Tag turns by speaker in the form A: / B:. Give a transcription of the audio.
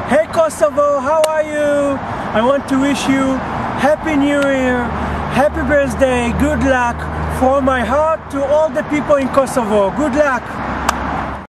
A: Hey Kosovo, how are you? I want to wish you Happy New Year, Happy birthday, good luck from my heart to all the people in Kosovo. Good luck!